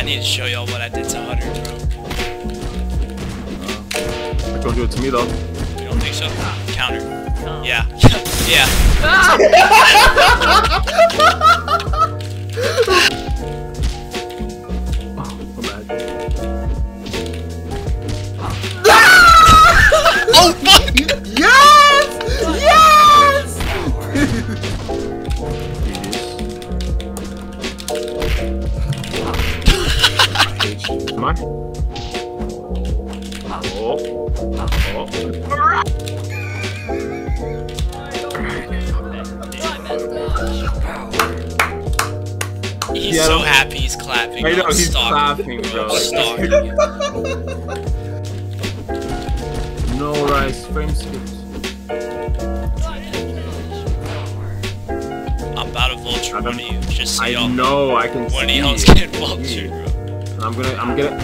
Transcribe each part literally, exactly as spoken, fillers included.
need to show y'all what I did to Hunter, bro. Uh, don't do it to me though. You don't think so? Counter. Yeah. Yeah. Oh fuck! Yes! Yes! Come on. Oh. Oh. He's yeah, so happy he's clapping. I know, I'm he's stalking, clapping, bro. Stalking. No rice, frame skips. I'm about to vulture one of you, just so I y'all know, I can see. One of y'all's getting vultured, bro. And I'm gonna, I'm gonna.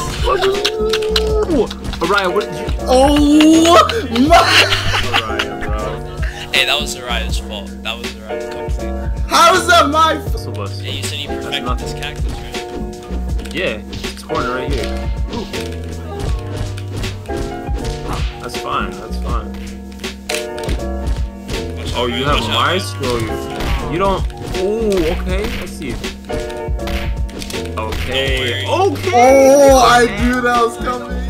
Orion, what did you? Oh my! Orion, bro. Hey, that was Zariah's fault. That was Zariah's complete. How is that my fault? Hey, you said you perfected this cactus, right? Yeah, this corner right here. Ooh. That's fine, that's fine. Oh, you have my skill. You don't. Oh, okay. I see it. Okay. Okay. Oh, I knew that was coming.